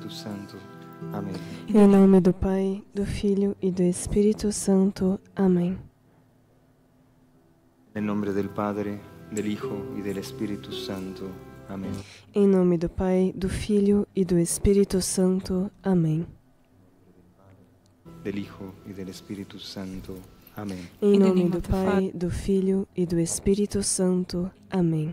Espíritu Santo. Amém. Em nome do Pai, do Filho e do Espírito Santo. Amém. Em nome do Padre, do Hijo e do Espírito Santo. Amém. Em nome do Pai, do Filho e do Espírito Santo. Amém. Do Hijo e do Espírito Santo. Amém. Em nome do Pai, do Filho e do Espírito Santo. Amém.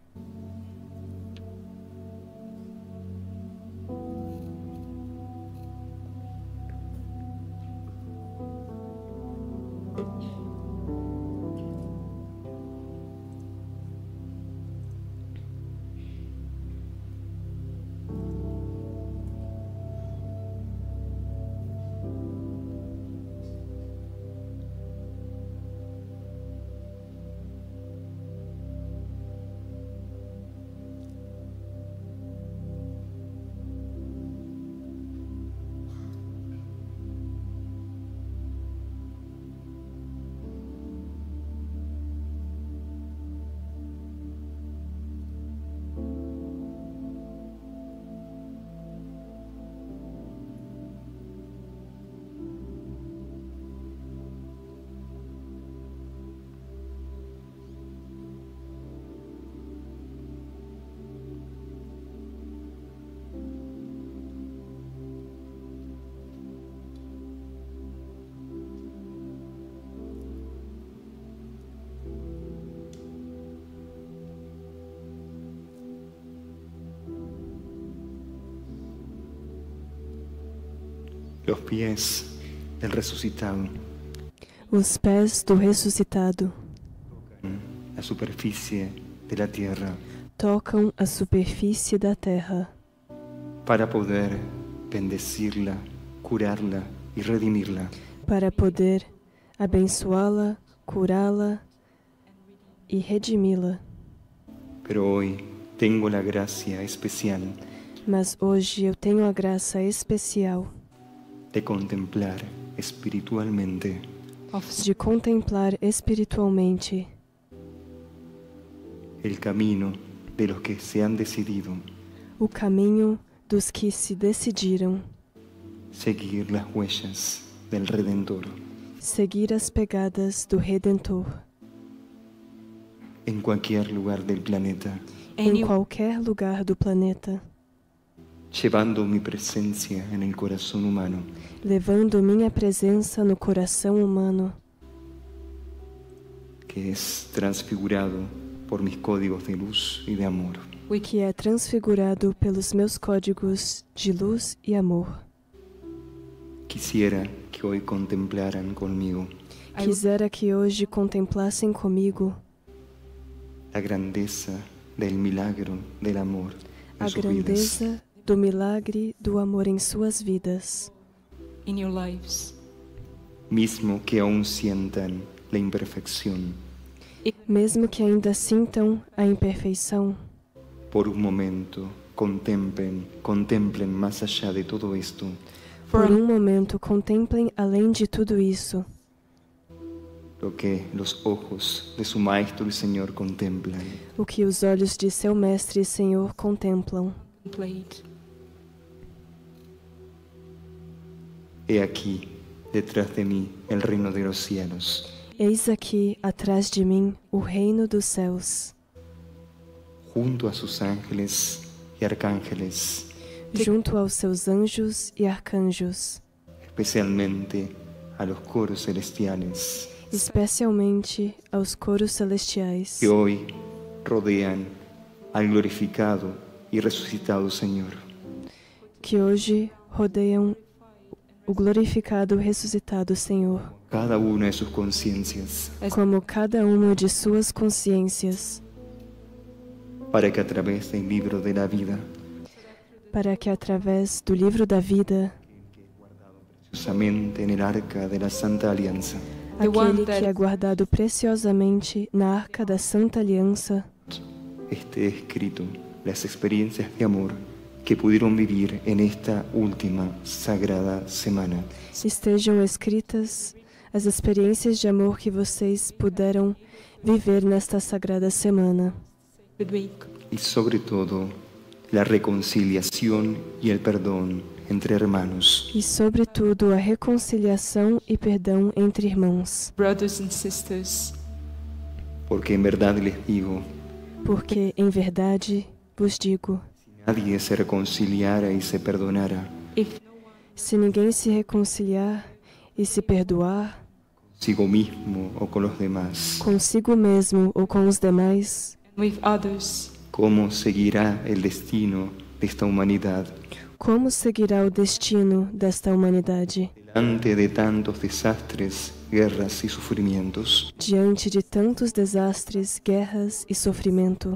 Los pies del resucitado Os pés do ressuscitado la superficie de la tierra tocam a superfície da terra para poder bendecirla, curarla y redimirla. para poder abençoá-la, curá-la e redimi-la. Pero hoy tengo la gracia especial Mas hoje eu tenho a graça especial de contemplar espiritualmente de contemplar espiritualmente el camino de los que se han decidido o caminho dos que se decidiram seguir las huellas del Redentor seguir as pegadas do Redentor en cualquier lugar del planeta, em qualquer lugar do planeta, llevando mi presencia en el corazón humano, levando minha presença no coração humano, que es transfigurado por mis códigos de luz y de amor. que é transfigurado pelos meus códigos de luz e amor. Quisiera que hoy contemplaran conmigo Quisera que hoje contemplassem comigo la grandeza del milagro del amor en a sus vidas, grandeza do milagre do amor em suas vidas, in your lives. mismo que aún sientan la imperfección. mesmo que ainda sintam a imperfeição. Por un momento contemplen más allá de todo esto Por um momento contemplem além de tudo isso lo que los ojos de su Maestro y Señor contemplan. o que os olhos de seu Mestre e Senhor contemplam. Complete. He aquí, detrás de mí, el reino de los cielos. Eis aqui, atrás de mim, o reino dos céus, Junto a sus ángeles y arcángeles, junto aos seus anjos e arcanjos, especialmente a los coros celestiales especialmente aos coros celestiais, que hoy rodean al glorificado y resucitado Señor. que hoje rodeiam o glorificado e ressuscitado Senhor, Cada una de sus conciencias, como cada uma de suas consciências, para que a través del libro de la vida, para que através do livro da vida, preciosamente en el arca de la Santa Alianza, aquele que é guardado preciosamente na arca da Santa Aliança, esté escrito las experiencias de amor que pudieron vivir en esta última sagrada semana. estejam escritas as experiências de amor que vocês puderam viver nesta sagrada semana. Good week. Y sobre todo, la reconciliación y el perdón entre hermanos. e, sobretudo, a reconciliação e perdão entre irmãos. brothers and sisters. Porque en verdad les digo, Porque, em verdade, vos digo, nadie se reconciliara y se perdonara If se ninguém se reconciliar e se perdoar consigo mismo o con los demás, consigo mesmo ou com os demais, with others, ¿cómo seguirá el destino de esta humanidad como seguirá o destino desta humanidade delante de tantos desastres, guerras y sufrimientos? diante de tantos desastres, guerras e sofrimento?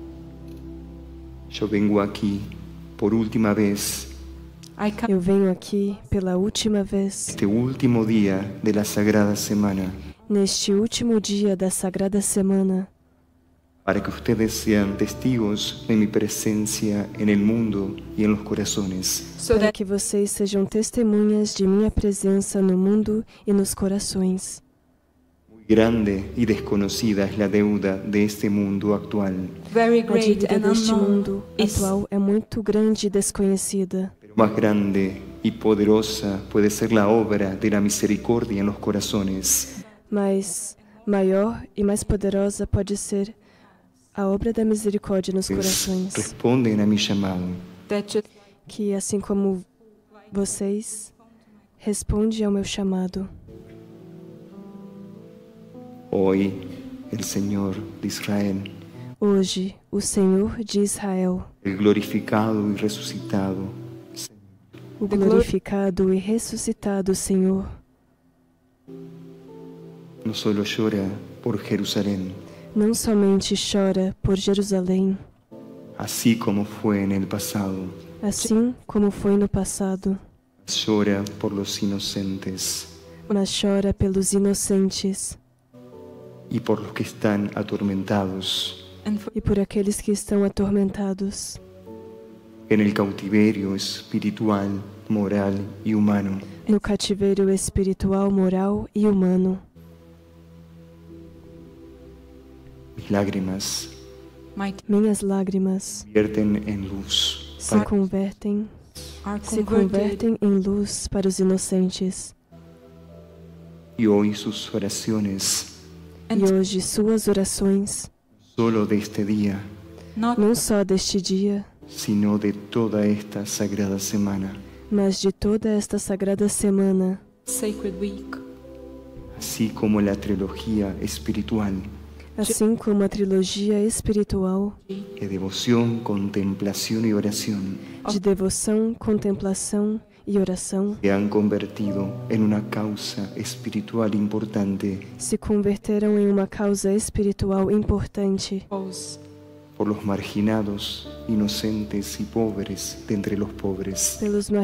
Yo vengo aquí por última vez, I come Eu venho aqui pela última vez, este último día de la Sagrada Semana, neste último dia da Sagrada Semana, para que ustedes sean testigos de mi presencia en el mundo y en los corazones. so para that que vocês sejam testemunhas de minha presença no mundo e nos corações. Muy grande y desconocida es la deuda de este mundo actual, very A great dívida and deste unknown mundo is atual é muito grande e desconhecida, pero más grande y poderosa puede ser la obra de la misericordia en los corazones, mas maior e mais poderosa pode ser a obra da misericórdia nos que corações, responden a mi llamado. that just que, assim como vocês, responde ao meu chamado. Hoy el Señor de Israel, Hoje, o Senhor de Israel, el glorificado y resucitado, o glorificado e ressuscitado Senhor, no solo llora por Jerusalén, não somente chora por Jerusalém, así como fue en el pasado, assim como foi no passado, llora por los inocentes mas chora pelos inocentes y por los que están atormentados and for e por aqueles que estão atormentados en el cautiverio espiritual, moral y humano. no cativeiro espiritual, moral e humano. Mis lágrimas my Minhas lágrimas vierten en luz se para convertem are se converted convertem em luz para os inocentes. y hoy sus oraciones, and E hoje suas orações, solo de este día, not não só deste dia, sino de toda esta sagrada semana, mas de toda esta sagrada semana, sacred week, así como la trilogía espiritual assim como a trilogia espiritual de devoción, contemplación y oración, de devoção, contemplação e oração se han convertido en una causa espiritual importante se converteram em uma causa espiritual importante pose por los marginados, inocentes y pobres de entre los pobres,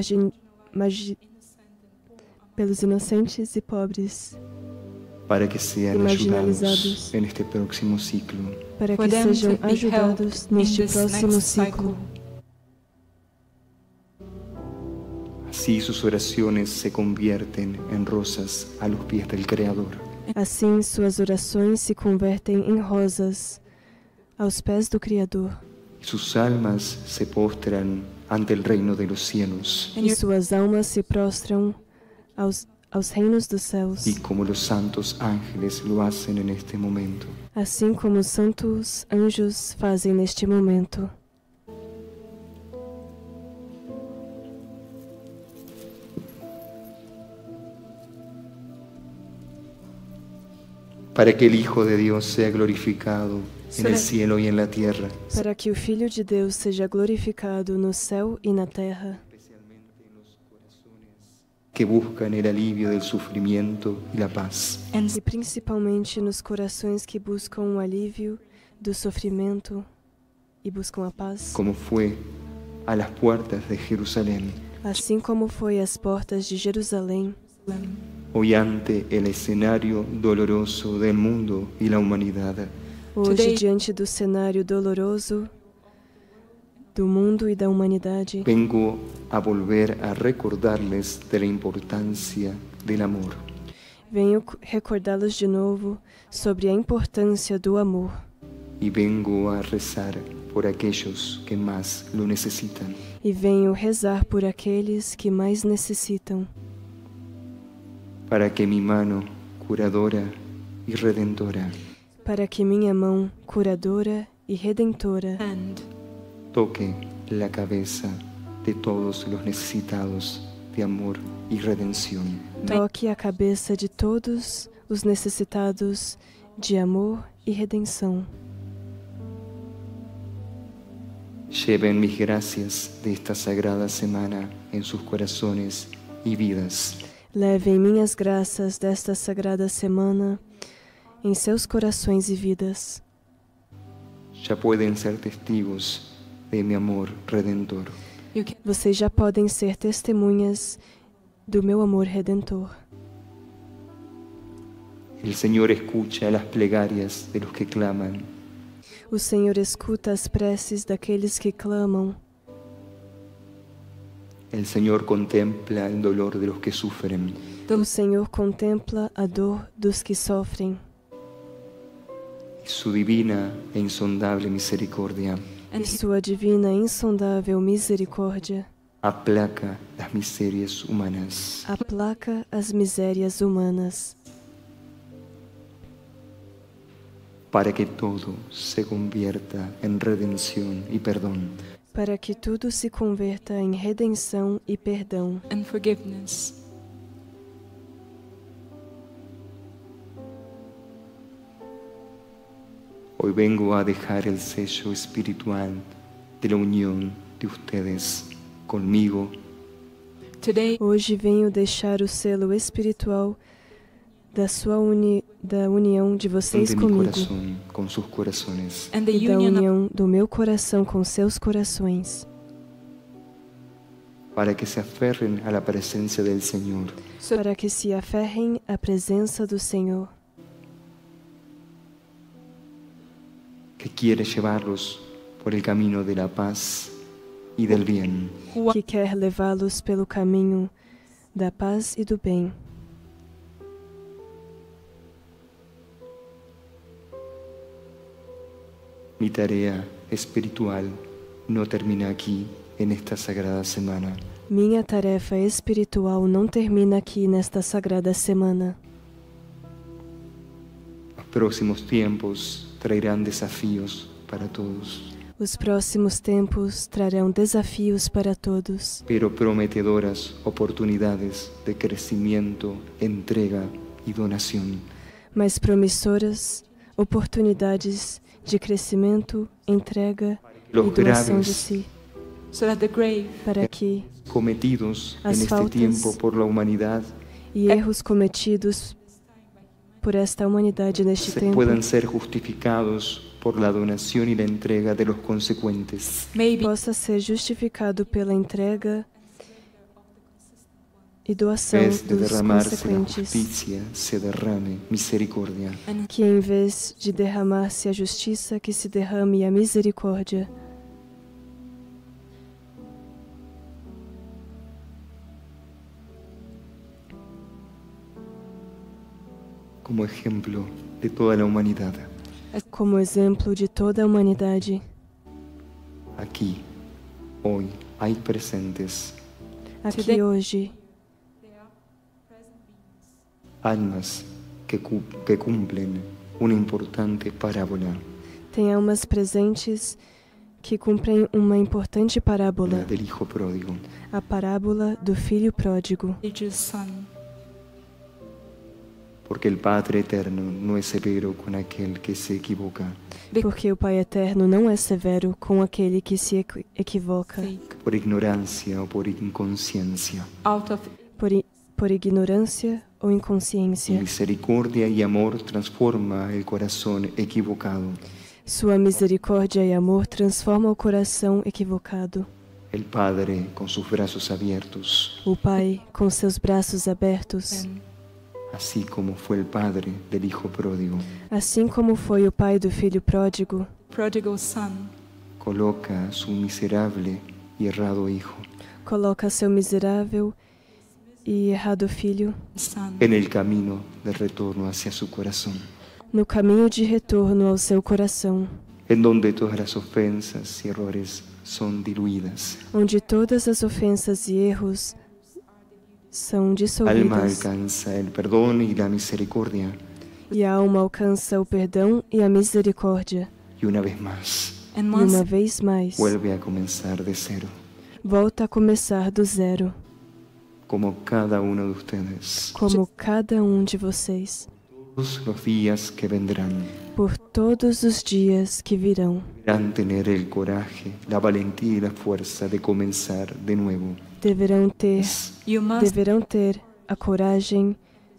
pelos inocentes e pobres, para que sean y ayudados marginalizados. en este próximo ciclo. para for que them sejam to be helped ajudados in neste this próximo next ciclo. cycle. Así sus oraciones se convierten en rosas a los pies del Creador. Assim, suas orações se convertem em rosas aos pés do Criador, Y sus almas se postran ante el reino de los cielos. And e your suas almas se prostram aos reinos dos céus, Y como los santos ángeles lo hacen en este momento. assim como os santos anjos fazem neste momento. Para que el Hijo de Dios sea glorificado en el cielo y en la tierra. Para que o Filho de Deus seja glorificado no céu e na terra, Que buscan el alivio del sufrimiento y la paz. and e principalmente nos corações que buscam o alívio do sofrimento e buscam a paz, Como fue a las puertas de Jerusalén, assim como foi às portas de Jerusalém, hoy ante el escenario doloroso del mundo y la humanidad. hoje Today- diante do cenário doloroso do mundo e da humanidade, Vengo a volver a recordarles de la importancia del amor. venho recordá-los de novo sobre a importância do amor Y vengo a rezar por aquellos que más lo necesitan, e venho rezar por aqueles que mais necessitam, para que mi mano curadora y redentora para que minha mão curadora e redentora hand toque la cabeza de todos los necesitados de amor y redención. toque a cabeça de todos os necessitados de amor e redenção. Lleven mis gracias de esta sagrada semana en sus corazones y vidas. Levem minhas graças desta sagrada semana em seus corações e vidas. Ya pueden ser testigos de mi amor redentor. you can Vocês já podem ser testemunhas do meu amor redentor. El Señor escucha las plegarias de los que claman. O Senhor escuta as preces daqueles que clamam. El Señor contempla el dolor de los que sufren. O Senhor contempla a dor dos que sofrem. Y su divina e insondable misericordia E and sua divina e insondável misericórdia aplaca las miserias humanas. aplaca as misérias humanas, Para que todo se convierta en redención y perdón. para que tudo se converta em redenção e perdão. and forgiveness. Hoy vengo a dejar el sello espiritual de la unión de ustedes conmigo Today, Hoje venho deixar o selo espiritual da união de vocês de mi comigo corazón con sus corazones, and the e da union of união do meu coração com seus corações, para que se aferren a la presencia del Señor, so para que se aferrem à presença do Senhor, que quiere llevarlos por el camino de la paz y del bien. who que quer levá-los pelo caminho da paz e do bem. Mi tarea espiritual no termina aquí en esta sagrada semana. Minha tarefa espiritual não termina aqui nesta sagrada semana. Los próximos tiempos traerán desafíos para todos, Os próximos tempos trarão desafios para todos, pero prometedoras oportunidades de crecimiento, entrega y donación. mas promissoras oportunidades de crescimento, entrega e Los doação de graves si, so that the grave para que cometidos en As este faltas tiempo por la humanidad e erros cometidos por esta humanidade neste se tempo puedan ser justificados por la donación y la entrega de los consecuentes. maybe possa ser justificado pela entrega e doação En vez de dos derramarse la consequentes. justicia, se derrame misericordia. and Que em vez de derramar-se a justiça, que se derrame a misericórdia. Como ejemplo de toda la humanidad. Como exemplo de toda a humanidade, Aquí, hoy, hay presentes aqui hoje, almas que cumplen una importante parábola, tem almas presentes que cumprem uma importante la parábola, del Hijo Pródigo. a parábola do Filho Pródigo. teacher's son. Porque el Padre Eterno no es severo con aquel que se equivoca, Porque o Pai Eterno não é severo com aquele que se equivoca, Fake. por ignorancia o por inconsciencia. Out of por ignorância ou Y inconsciência. misericordia y amor transforma el corazón equivocado. Sua misericórdia e amor transforma o coração equivocado. El Padre, con sus brazos abiertos, O Pai, com seus braços abertos, and así como fue el Padre del Hijo Pródigo, assim como foi o Pai do Filho Pródigo, prodigal son coloca a su miserable y errado Hijo coloca seu miserável e errado filho son en el camino de retorno hacia su corazón. no caminho de retorno ao seu coração. en donde todas las ofensas y errores son diluidas. onde todas as ofensas e erros são Alma dissolvidas alcanza el perdón y la misericordia, e a alma alcança o perdão e a misericórdia. y una vez más And E once uma vez mais, vuelve a comenzar de cero, volta a começar do zero, como cada uno de ustedes, como cada de vocês, todos los días que vendrán. por todos os dias que virão. Deberán tener el coraje, la valentía y la fuerza de comenzar de nuevo. Deverão ter you must a coragem,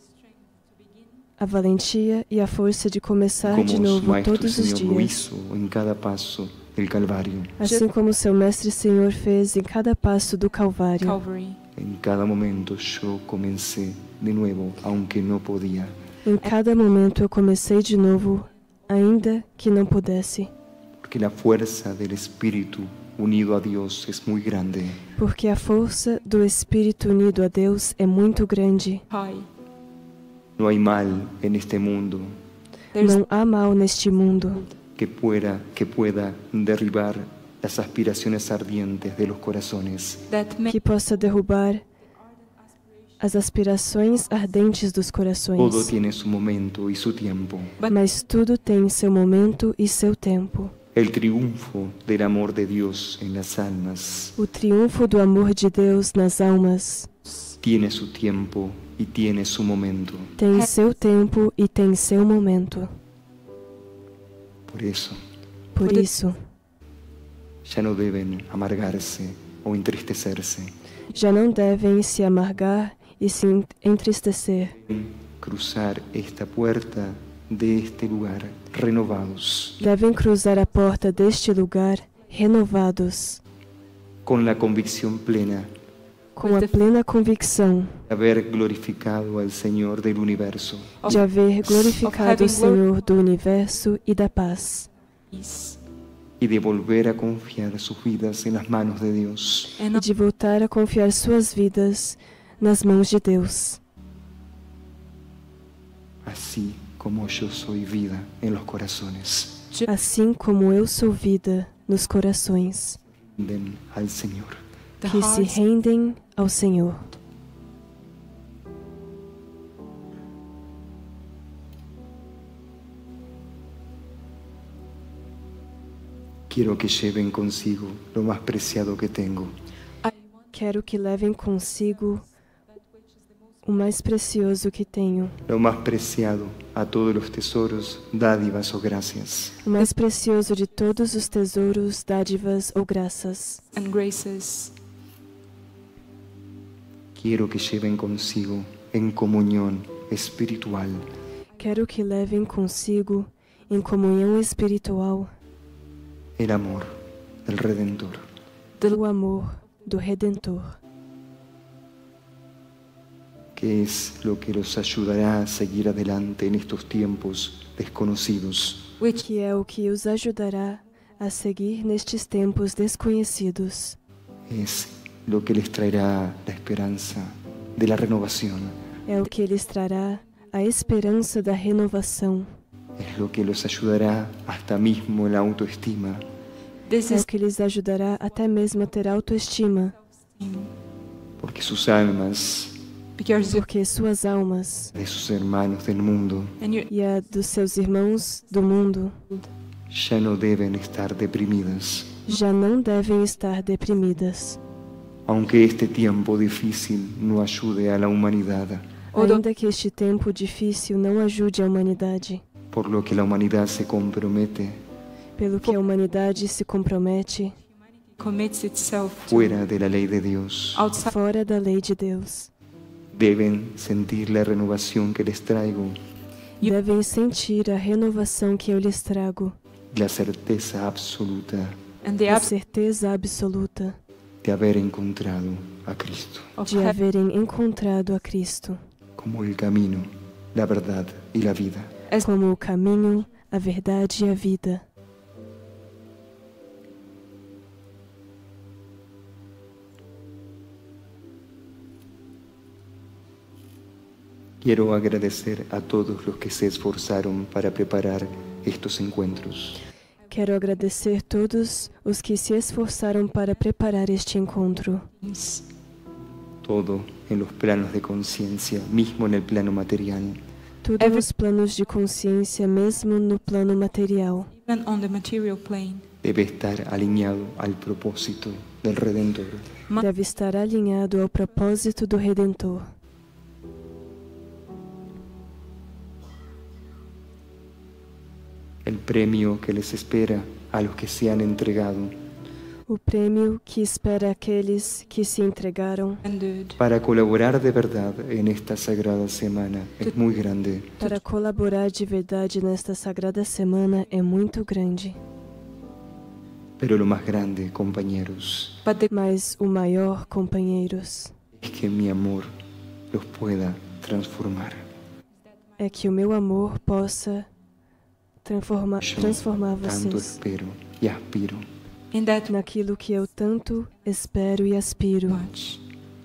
a valentia e a força de começar Como de su novo Maestro todos os Señor lo dias, hizo en cada paso del Calvario, assim como seu Mestre Senhor fez em cada passo do Calvário. Calvary. en cada momento yo comencé de nuevo, aunque no podía. Em cada momento eu comecei de novo, ainda que não pudesse, Porque la fuerza del Espíritu unido a Dios es muy grande. porque a força do Espírito unido a Deus é muito grande. High. No hay mal en este mundo There's Não há mal neste mundo que pueda derribar las aspiraciones ardientes de los corazones. that may que possa derrubar as aspirações ardentes dos Todo corações. tiene su momento y su tiempo. Mas tudo tem seu momento e seu tempo. El triunfo del amor de Dios en las almas O triunfo do amor de Deus nas almas tiene su tiempo y tiene su momento. tem seu tempo e tem seu momento. Por isso, Ya no deben amargarse o entristecerse. já não devem se amargar e se entristecer. Cruzar esta puerta de este lugar renovados, Devem cruzar a porta deste lugar renovados, con la convicción plena com a plena convicção de haber glorificado al Señor del universo de haver glorificado having o Senhor do universo e da paz, peace. y de volver a confiar sus vidas en las manos de Dios. e de voltar a confiar suas vidas nas mãos de Deus. Así como yo soy vida en los corazones, Assim como eu sou vida nos corações den al Señor. The que se hearts rendem ao Senhor. Quiero que lleven consigo lo más preciado que tengo, Quero que levem consigo o mais precioso que tenho, lo más preciado a todos los tesoros, dádivas o gracias. o mais precioso de todos os tesouros, dádivas ou graças. and graces. Quiero que lleven consigo en comunión espiritual Quero que levem consigo, em comunhão espiritual, el amor del Redentor, o amor do Redentor, que es lo que los ayudará a seguir adelante en estos tiempos desconocidos. que é o que os ajudará a seguir nestes tempos desconhecidos. Es lo que les traerá la esperanza de la renovación. É o que lhes trará a esperança da renovação. Es lo que los ayudará hasta mismo en la autoestima, This É is o que lhes ajudará até mesmo a ter autoestima, porque sus almas, because you porque suas almas de sus hermanos del mundo, and you e a dos seus irmãos do mundo ya no deben estar deprimidas. já não devem estar deprimidas. Aunque este tiempo difícil no ayude a la humanidad, Ainda que este tempo difícil não ajude a humanidade, por lo que la humanidad se compromete pelo que a humanidade se compromete commits itself to fuera de la ley de Dios, outside. fora da lei de Deus, deben sentir la renovación que les traigo, devem sentir a renovação que eu lhes trago, la certeza absoluta And the a absence certeza absoluta de haber encontrado a Cristo of de heaven haverem encontrado a Cristo como el camino, la verdad y la vida. como o caminho, a verdade e a vida. Quiero agradecer a todos los que se esforzaron para preparar estos encuentros. Quero agradecer todos os que se esforçaram para preparar este encontro. todo en los planos de conciencia, mismo en el plano material. Tudo nos planos de consciência, mesmo no plano material, Even on the material plane, Debe estar alineado al propósito del Redentor. deve estar alinhado ao propósito do Redentor. El premio que les espera a los que se han entregado O prêmio que espera aqueles que se entregaram ended para colaborar de verdad en esta sagrada semana es muy grande. para colaborar de verdade nesta sagrada semana é muito grande. Pero lo más grande, compañeros, but the Mas o maior, companheiros, es que mi amor los pueda transformar. é que o meu amor possa transformar Yo tanto vocês espero y aspiro in that naquilo que eu tanto espero e aspiro. much.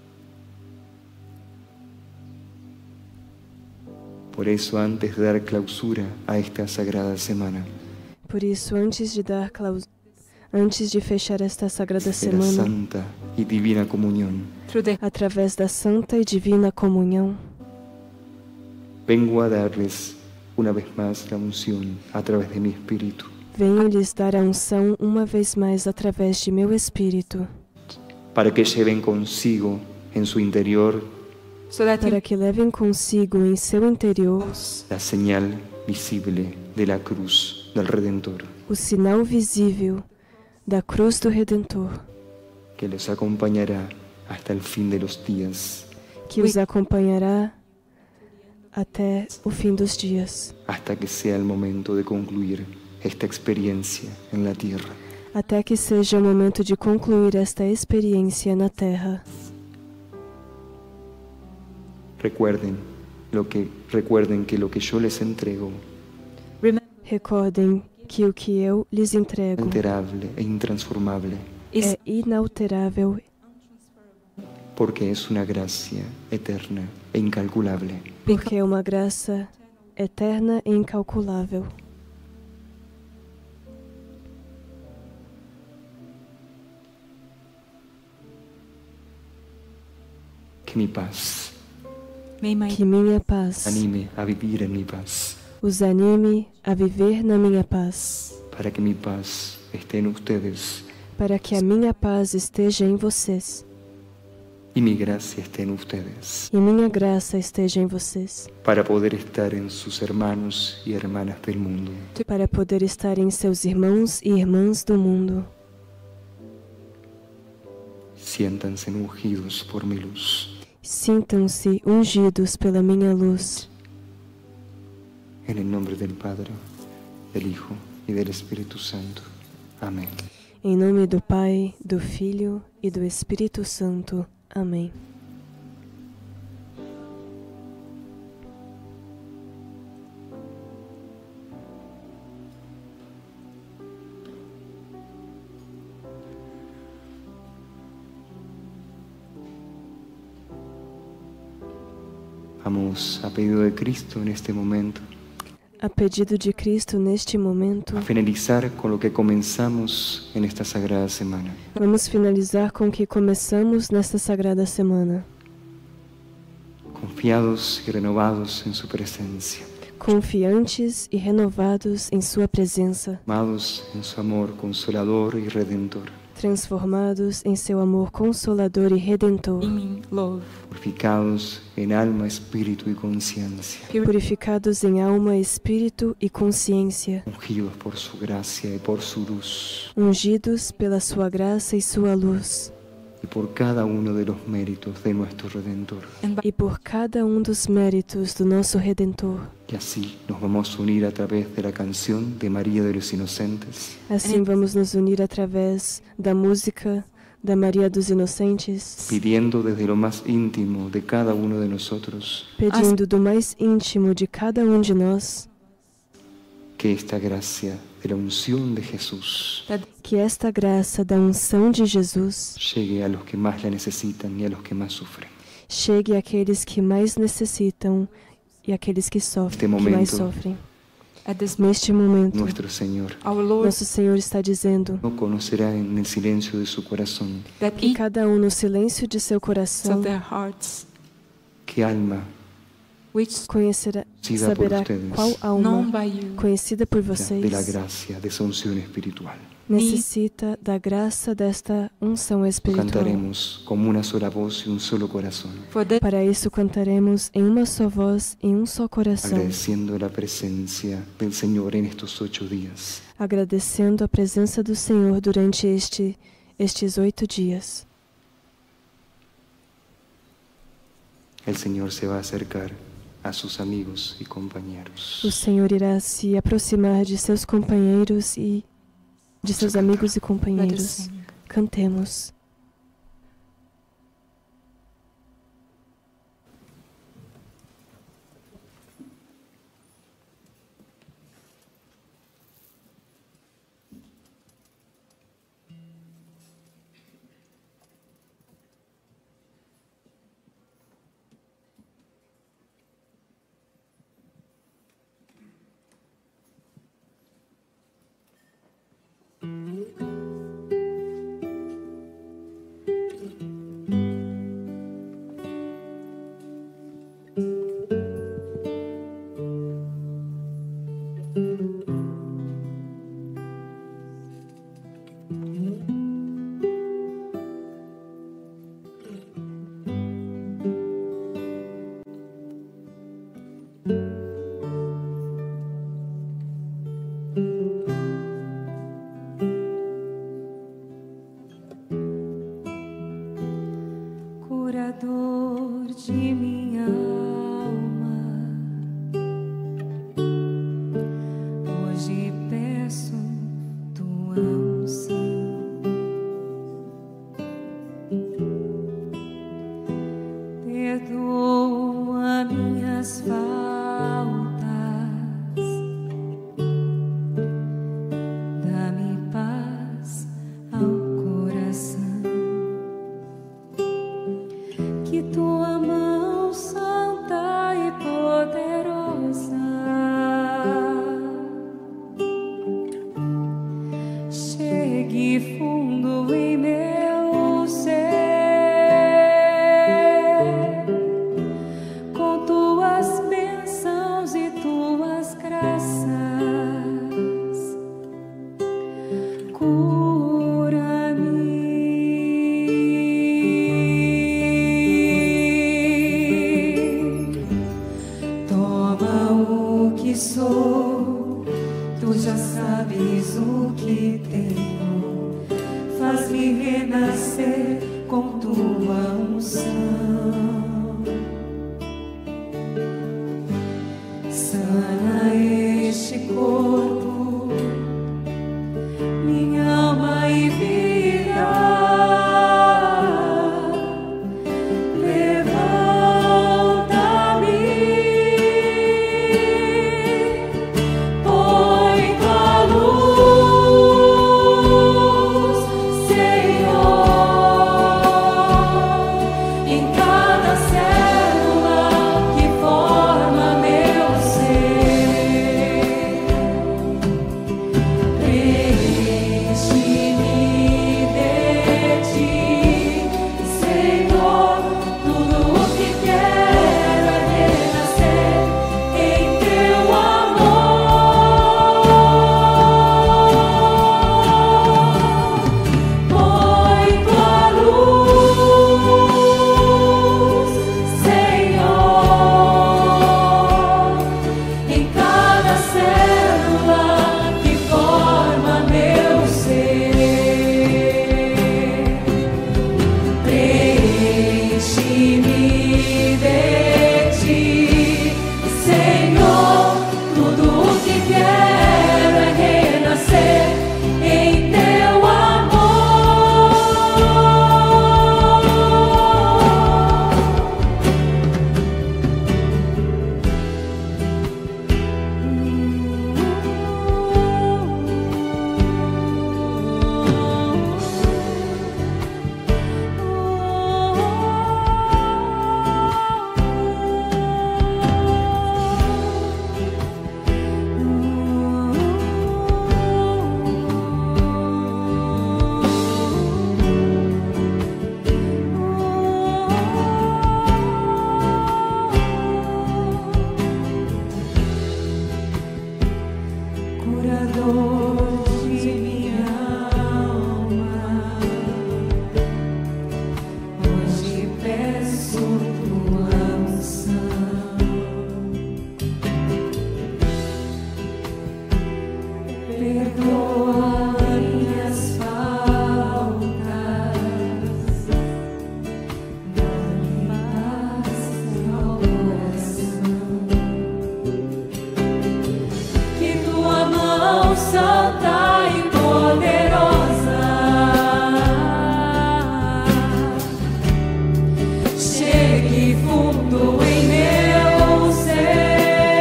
Por eso, antes de dar clausura a esta sagrada semana, Por isso, antes de fechar esta sagrada de la semana, santa y divina comunión, Through the através da santa e divina comunhão, vengo a darles una vez más la unción a través de mi espíritu, venho lhes dar a unção uma vez mais através de meu espírito, para que lleven consigo en su interior so that para you que levem consigo em seu interior la señal visible de la cruz del Redentor, o sinal visível da cruz do Redentor, que los acompañará hasta el fin de los días, que os acompanhará até o fim dos dias, hasta que sea el momento de concluir esta experiencia en la tierra. até que seja o momento de concluir esta experiência na Terra. Recuerden que lo que yo les entrego remember Recordem que o que eu lhes entrego inalterable e intransformable, is é inalterável, porque es una gracia eterna e incalculable. porque é uma graça eterna e incalculável. Que mi paz may my Que minha paz anime a vivir en mi paz, os anime a viver na minha paz, para que mi paz esté en ustedes para que a minha paz esteja em vocês y mi gracia esté en ustedes, e minha graça esteja em vocês, para poder estar en sus hermanos y hermanas del mundo. para poder estar em seus irmãos e irmãs do mundo. Siéntanse ungidos por mi luz. Sintam-se ungidos pela minha luz. En el nombre del Padre, del Hijo y del Espíritu Santo. Amén. Em nome do Pai, do Filho e do Espírito Santo. Amém. Vamos, a pedido de Cristo en este momento, A pedido de Cristo neste momento, a finalizar con lo que comenzamos en esta sagrada semana. vamos finalizar com o que começamos nesta sagrada semana, Confiados y renovados en su presencia, confiantes e renovados em Sua presença, amados en su amor consolador y redentor, transformados em Seu amor consolador e redentor, beaming love, purificados en alma, espíritu y conciencia, purificados em alma, espírito e consciência, ungidos por su gracia y por su luz, ungidos pela Sua graça e Sua luz, y por cada uno de los méritos de nuestro Redentor. and by e por cada dos méritos do nosso Redentor. Y así nos vamos a unir a través de la canción de María de los Inocentes, Assim vamos nos unir através da música da Maria dos Inocentes, pidiendo desde lo más íntimo de cada uno de nosotros pedindo do mais íntimo de cada de nós que esta gracia de la unción de Jesús that que esta graça da unção de Jesus llegue a los que más la necesitan y a los que más sufren. chegue àqueles que mais necessitam e àqueles que sofrem, Este que mais momento. sofrem. At this Neste momento, nuestro Señor our Lord, nosso Senhor está dizendo no conocerá en el silencio de su corazón that que each cada um no silêncio de seu of coração their hearts, qué alma which conhecerá, Conhecida por saberá ustedes. qual known alma by you, conhecida por de la vocês gracia de esa unción espiritual. necessita da graça desta unção espiritual. Cantaremos como una sola voz y un solo corazón, for that Para isso cantaremos em uma só voz, em um só coração, agradeciendo la presencia del Señor en estos 8 días. agradecendo a presença do Senhor durante estes 8 dias. El Señor se va a acercar a sus amigos y compañeros. O Senhor irá se aproximar de seus companheiros e de seus amigos e let us companheiros. sing. Cantemos. Curador de minha alma, hoje peço tua unção. Perdoa minhas faltas, dá-me paz ao coração. Que tua mão santa e poderosa chegue fundo em meu ser, com tuas bênçãos e tuas graças. Sou, tu já sabes o que tenho, faz-me renascer com tua unção. Sana este corpo, minha alma e vida. Em cada de minha alma, hoje peço tua unção. Perdoa minhas faltas, dá-me paz ao coração. Que tua mão santa e poderosa chegue fundo em meu ser,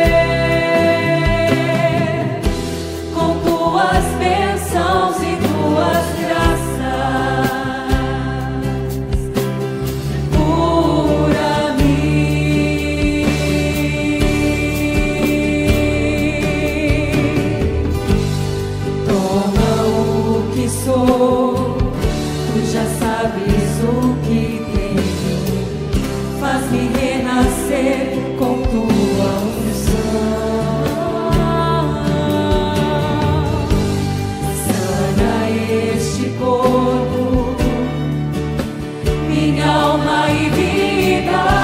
com tuas bênçãos e tuas graças, cura-me. Toma o que sou, tu já sabes o que tenho, faz-me renascer com tua unção. Sana este corpo, minha alma e vida.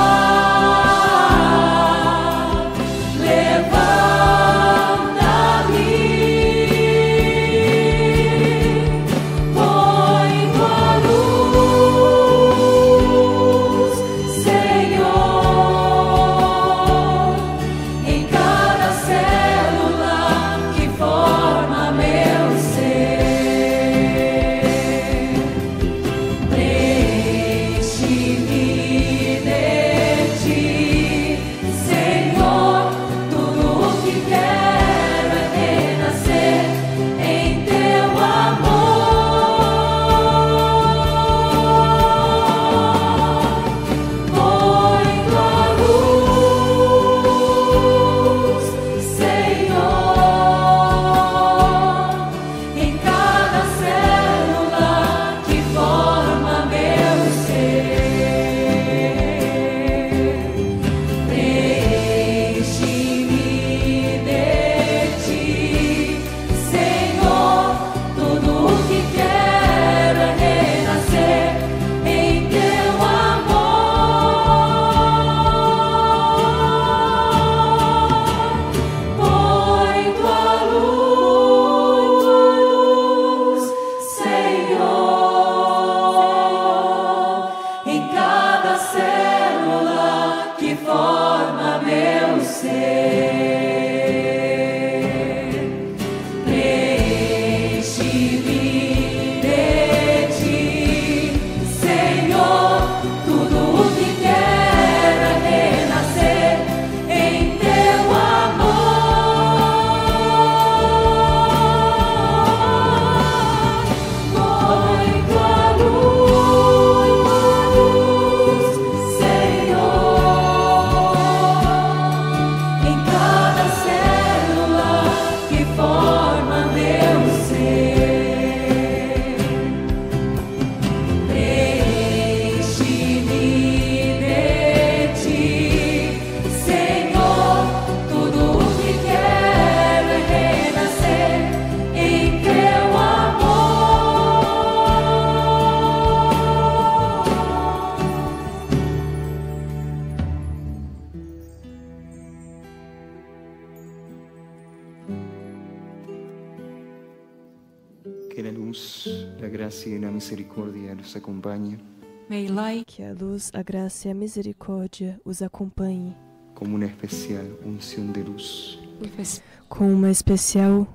Que la luz, la gracia y la misericordia los acompañe, May light Que a luz, a graça e a misericórdia os acompanhe, como una especial unción de luz, with a com uma especial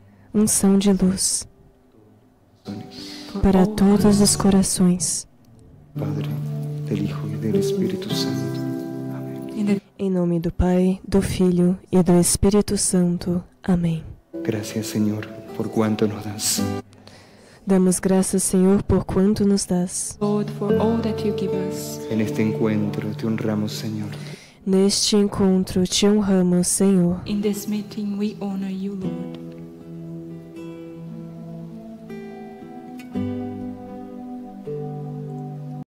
unção de luz for para all todos os corações. Padre, del Hijo y del Espíritu Santo. Amén. in the Em nome do Pai, do Filho e do Espírito Santo. Amém. Gracias, Señor, por cuanto nos das. Damos graças, Senhor, por quanto nos dás. Lord for all that you give us. En este encuentro te honramos, Señor. Neste encontro te honramos, Senhor. In this meeting we honor you, Lord.